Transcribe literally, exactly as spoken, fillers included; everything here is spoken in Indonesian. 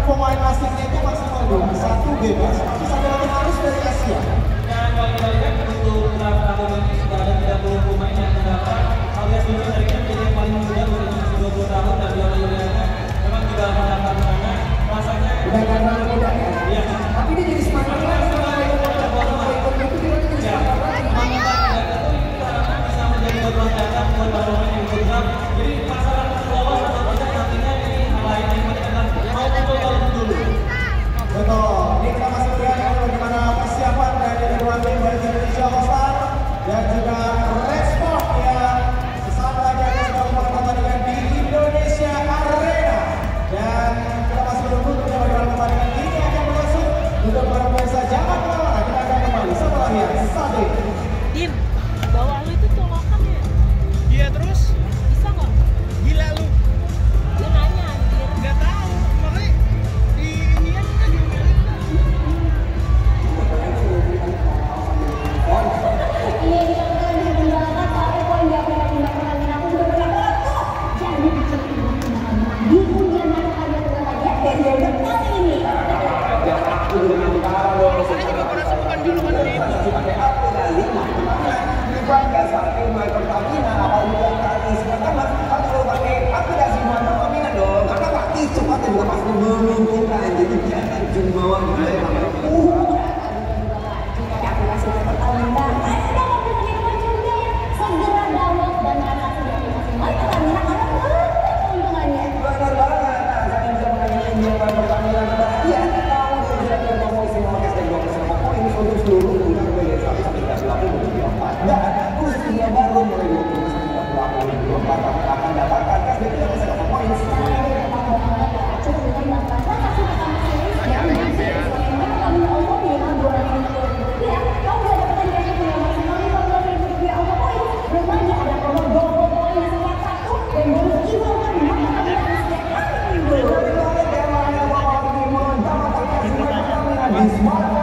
pemain asingnya itu maksimal dua, satu bebas, satu lagi harus dari Asia. Dan kalau kita lihat untuk tahun ini sudah ada tiga puluh pemain yang mendaftar. Alias Bima Sarika menjadi yang paling muda usianya masih dua puluh tahun dan Yola Yuliana memang juga mendaftar ke sana. Rasanya udah karena muda ya. Iya. Tapi dia jadi semangat lagi. Jadi masyarakat Sulawesi atau tidak nantinya ini hal lain yang akan mau muncul kalau dulu. Betul, ini kita masih melihat bagaimana persiapan dari kedua tim dari Indonesia All-Star dan juga respon yang sesaat lagi akan melakukan pertandingan di Indonesia Arena. Dan kita masih menunggu bagaimana pertandingan ini akan berlangsung. Untuk para pemirsa jangan kemana-mana, kita akan kembali setelah yang satu. Dim, bawah lu itu colokan ya? Iya terus? Bisa nggak? Gila lu. Dia nanya anjir. Nggak tahu, makanya di inian kan diomelin. Iya, kita kan di banget soalnya poin dia punya pindah pertandingan aku udah pernah bola tuh. Jadi di undian mana kalian udah lihat dan dia udah kali ini. Ya aku dengan cara dong. Saya juga pernah sebutkan dulu kan di itu. Pakai aku dan lima. Dibangga sampai main Pertamina apa udah kali sekarang aku kalau pakai aplikasi mana Pertamina dong. Karena pasti cepat dan juga pasti menguntungkan. Jadi jangan cuma gitu ya. Pakai aplikasi Pertamina. Ayo dong aplikasi juga ya. Segera download dan transaksi di aplikasi Pertamina karena banyak keuntungannya. Benar banget. Nah, saya bisa mengenai main Pertamina kepada dia. Kalau dia bisa punya promosi pakai stake dua persen poin untuk seluruh pengguna B S satu sampai tiga puluh dua puluh empat. Dan usia baru mulai dua puluh sampai tiga puluh dua puluh empat akan dapatkan cashback tiga persen poin. Smart